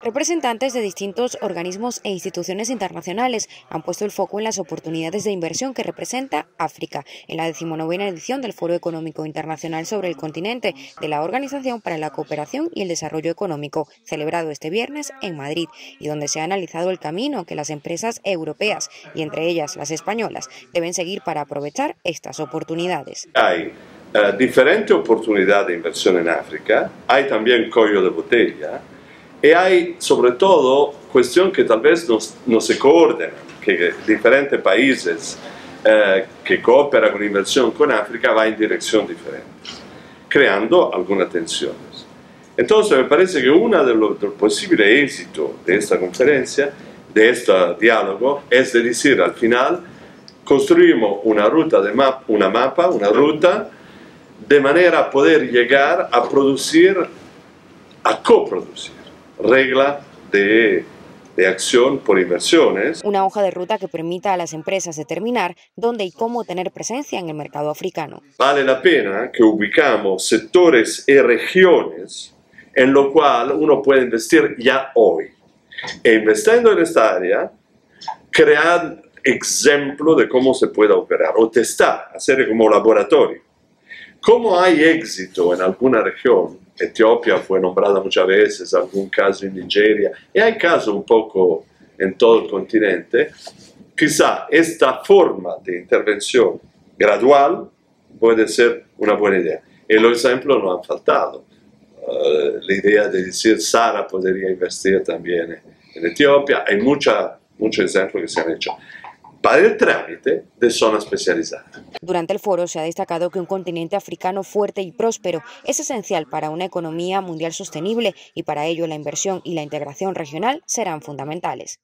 Representantes de distintos organismos e instituciones internacionales han puesto el foco en las oportunidades de inversión que representa África en la 19ª edición del Foro Económico Internacional sobre el continente de la Organización para la Cooperación y el Desarrollo Económico, celebrado este viernes en Madrid, y donde se ha analizado el camino que las empresas europeas, y entre ellas las españolas, deben seguir para aprovechar estas oportunidades. Hay diferentes oportunidades de inversión en África, hay también cuello de botella, y hay sobre todo cuestión que tal vez no se coordinan, que diferentes países que cooperan con inversión con África van en dirección diferente, creando algunas tensiones. Entonces me parece que uno de los posibles éxitos de esta conferencia, de este diálogo, es de decir al final, construimos una ruta, una ruta, de manera a poder llegar a producir, a coproducir regla de acción por inversiones. Una hoja de ruta que permita a las empresas determinar dónde y cómo tener presencia en el mercado africano. Vale la pena que ubicamos sectores y regiones en lo cual uno puede investir ya hoy. E investiendo en esta área, crear ejemplo de cómo se puede operar o testar, hacer como laboratorio. Como hay éxito en alguna región, Etiopía fue nombrada muchas veces, algún caso en Nigeria, y hay casos un poco en todo el continente, quizá esta forma de intervención gradual puede ser una buena idea. Y los ejemplos no han faltado. La idea de decir Sara podría investir también en Etiopía, hay muchos ejemplos que se han hecho para el trámite de zonas especializadas. Durante el foro se ha destacado que un continente africano fuerte y próspero es esencial para una economía mundial sostenible y para ello la inversión y la integración regional serán fundamentales.